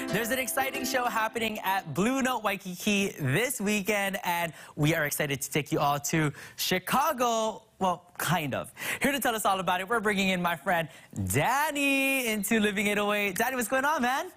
There's an exciting show happening at Blue Note Waikiki this weekend, and we are excited to take you all to Chicago. Well, kind of. Here to tell us all about it, we're bringing in my friend Danny into Living 808. Danny, what's going on, man?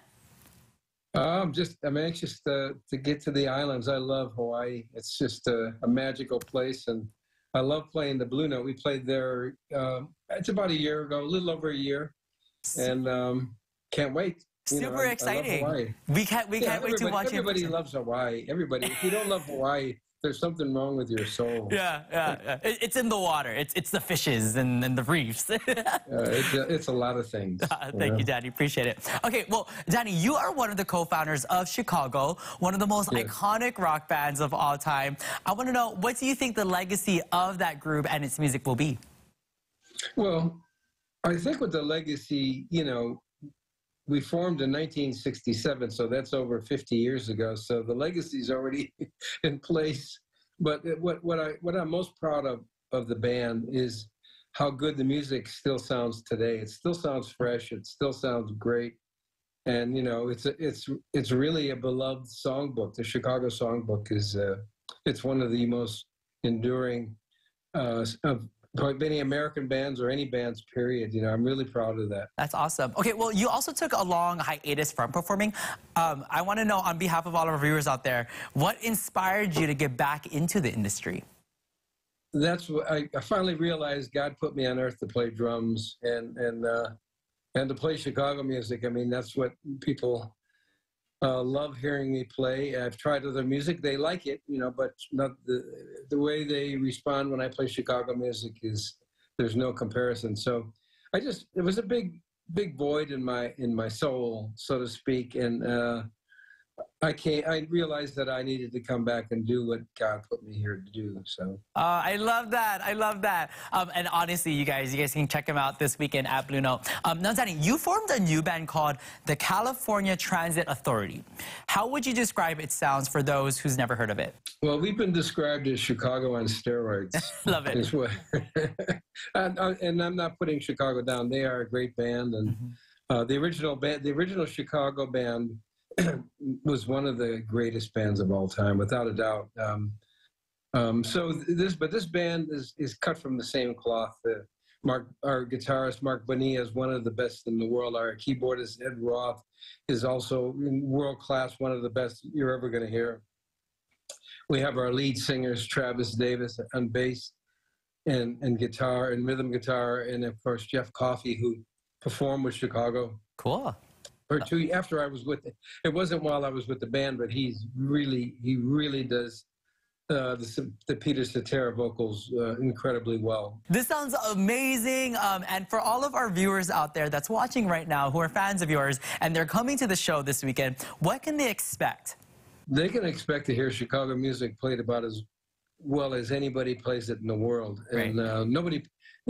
I'm anxious to get to the islands. I love Hawaii. It's just a magical place, and I love playing the Blue Note. We played there, it's about a year ago, a little over a year, and can't wait. Super exciting. I love Hawaii. We can't wait to watch it. Everybody loves Hawaii. Everybody. If you don't love Hawaii, there's something wrong with your soul. Yeah. It's in the water. It's the fishes and the reefs. It's a lot of things. Thank you, Danny. Appreciate it. Okay, well, Danny, you are one of the co-founders of Chicago, one of the most iconic rock bands of all time. I want to know, what do you think the legacy of that group and its music will be? Well, I think with the legacy, we formed in 1967, so that's over 50 years ago. So the legacy is already in place. But what I'm most proud of the band is how good the music still sounds today. It still sounds fresh. It still sounds great. And it's really a beloved songbook. The Chicago Songbook is it's one of the most enduring of any American bands or any bands, period. I'm really proud of that. That's awesome. Okay, well, you also took a long hiatus from performing. I want to know, on behalf of all of our viewers out there, what inspired you to get back into the industry? That's what I finally realized. God put me on earth to play drums and to play Chicago music. I mean, that's what people love hearing me play. I've tried other music. They like it, but not the way they respond when I play Chicago music is, there's no comparison. So it was a big void in my soul, so to speak. And I realized that I needed to come back and do what God put me here to do. So I love that. I love that. And honestly, you guys can check them out this weekend at Blue Note. Now, Danny, you formed a new band called the California Transit Authority. How would you describe its sounds for those who's never heard of it? Well, we've been described as Chicago on steroids. Love it. And I'm not putting Chicago down. They are a great band, and the original Chicago band was one of the greatest bands of all time, without a doubt. This band is cut from the same cloth. Our guitarist Mark Bonilla is one of the best in the world. Our keyboardist Ed Roth is also world class, one of the best you're ever going to hear. We have our lead singers Travis Davis on bass and guitar and rhythm guitar, and of course Jeff Coffey, who performed with Chicago. Cool. Or two after I was with it wasn't while I was with the band, but he really does the Peter Cetera vocals incredibly well. This sounds amazing. And for all of our viewers out there that's watching right now who are fans of yours and they're coming to the show this weekend, what can they expect? They can expect to hear Chicago music played about as well as anybody plays it in the world. Right. And nobody,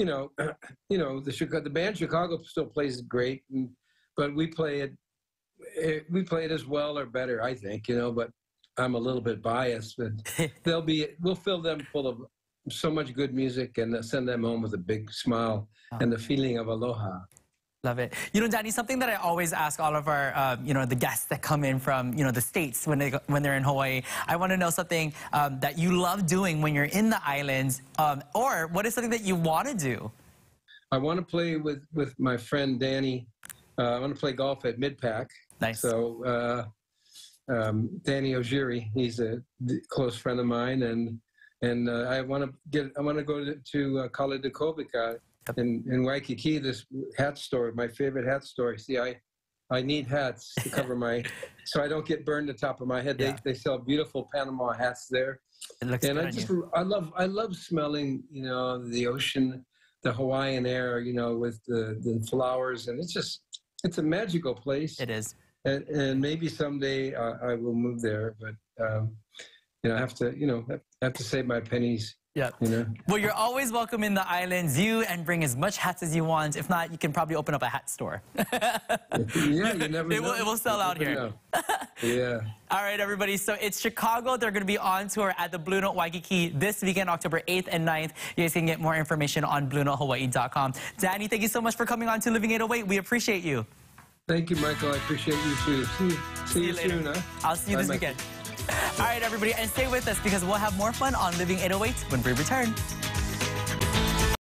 the band Chicago still plays it great. But we play it as well or better, I think, but I'm a little bit biased. But we'll fill them full of so much good music and send them home with a big smile and the feeling of aloha. Love it. Danny, something that I always ask all of our, the guests that come in from, the States when they're in Hawaii, I want to know something that you love doing when you're in the islands, or what is something that you want to do? I want to play with my friend Danny. I want to play golf at Mid-Pac. Nice. So Danny Ojiri, he's a close friend of mine, and I want to go to Kala de Kovica in Waikiki, this hat store, my favorite hat store. See, I need hats to cover so I don't get burned the top of my head. Yeah. They sell beautiful Panama hats there. It looks and good I love smelling, the ocean, the Hawaiian air, with the flowers, and it's a magical place. It is. And maybe someday I will move there, but I have to save my pennies. Yeah. Well, you're always welcome in the islands. And bring as much hats as you want. If not, you can probably open up a hat store. Yeah, you never know. It will sell out here. Yeah. All right, everybody. So it's Chicago. They're going to be on tour at the Blue Note Waikiki this weekend, October 8th and 9th. You guys can get more information on BlueNoteHawaii.com. Danny, thank you so much for coming on to Living 808. We appreciate you. Thank you, Michael. I appreciate you too. See you later. soon, huh? I'll see you Bye, this Michael. weekend. All right, everybody, and stay with us because we'll have more fun on Living 808 when we return.